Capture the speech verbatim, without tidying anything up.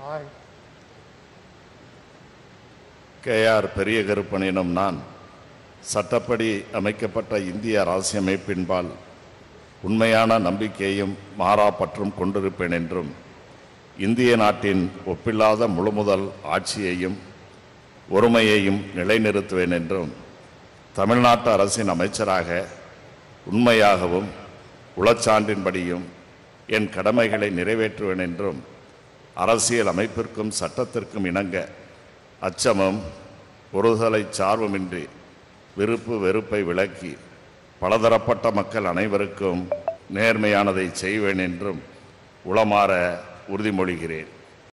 ஆய். K R பெரிய கருப்பன் எனும் நான் சட்டப்படி அமைக்கப்பட்ட இந்திய அரசியமைப்பின்பால் உண்மையான நம்பிக்கையும் மாறா பற்றும் கொண்டிருப்பேன் என்றும் இந்திய நாட்டின் ஒப்பில்லாத முழுமுதல் ஆட்சியையும் ஒருமையையும் நிலைநிறுத்துவேன் என்றும் தமிழ்நாட்டு அரசின் அமைச்சராக உண்மையாகவும் உளச்சான்றின்படியும் என் கடமைகளை நிறைவேற்றுவேன் என்றும் அரசியல் அமைப்பிற்கும் சட்டத்திற்கும் இணங்க அச்சமும் ஒருதலை சார்புமின்றி விருப்பு வெறுப்பை விலக்கி பலதரப்பட்ட மக்கள் அனைவருக்கும் நேர்மையானதை செய்வேன் என்றும் உளமாற உறுதிமொழிகிறேன்.